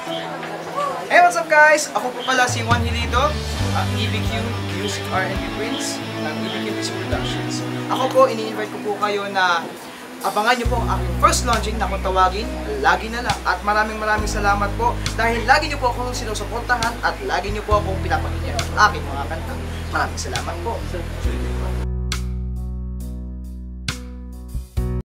Hey, what's up guys? Ako po pala si Juan Hilito, ang EBQ Music R&B Prince ng EBQ Music Productions. Ako po, ini-invite ko po kayo na abangan nyo po ang aking first launching na kung tawagin, Lagi na lang. At maraming salamat po dahil lagi nyo po akong sinusuportahan at lagi nyo po akong pinapakinggan ang aking mga kanta. Maraming salamat po.